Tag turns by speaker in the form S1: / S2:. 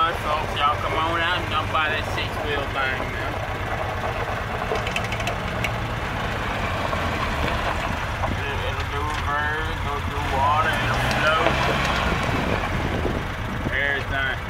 S1: rush, folks. Y'all come on out and jump by that 6-wheel thing, man. It'll do reverse, go through water, it'll float. Everything.